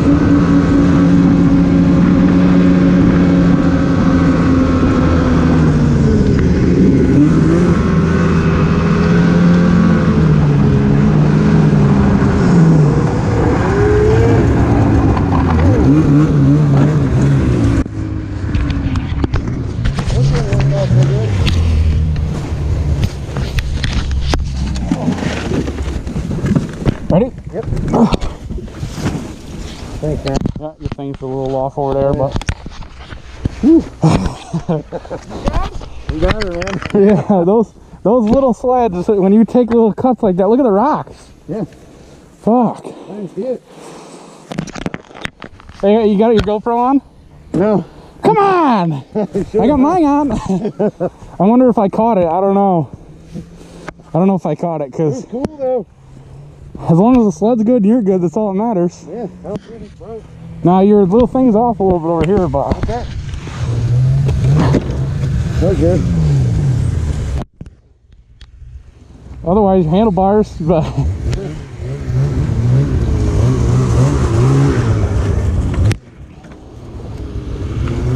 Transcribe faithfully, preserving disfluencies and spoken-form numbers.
Ready? Yep. Thanks, man. Yeah, your thing's a little off over there, yeah. but. You got it, man. Yeah, those those little sleds, when you take little cuts like that, look at the rocks. Yeah. Fuck. I didn't see it. Hey, you got your GoPro on? No. Come on! I got mine on. I wonder if I caught it. I don't know. I don't know if I caught it, because cool though. As long as the sled's good, you're good. That's all that matters. Yeah, how pretty, bro. Now your little thing's off a little bit over here, but okay. We're good. Otherwise, handlebars, but